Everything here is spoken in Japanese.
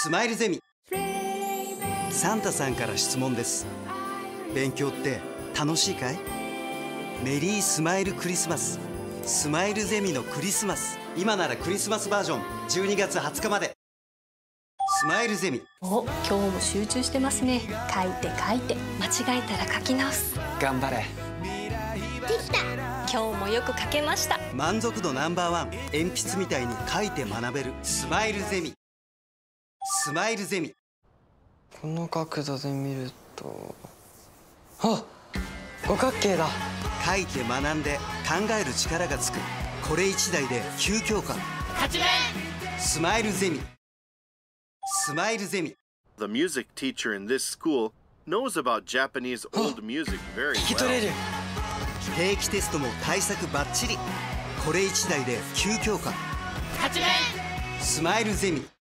スマイルゼミ。サンタさんから質問です。勉強って楽しいかい？メリースマイルクリスマス。スマイルゼミのクリスマス、今ならクリスマスバージョン12月20日まで。スマイルゼミ。 お、今日も集中してますね。書いて書いて、間違えたら書き直す。 頑張れ。 できた。今日もよく書けました。 満足度ナンバーワン。鉛筆みたいに書いて学べるスマイルゼミ。スマイルゼミ。 この角度で見ると、あ、五角形だ。 書いて学んで考える力がつく。これ1台で急強化。 8面。 スマイルゼミ。スマイルゼミ。 The music teacher in this school knows about Japanese old music very 聞き取れ well. る。 定期テストも対策バッチリ。これ1台で急強化。 8面。 スマイルゼミ。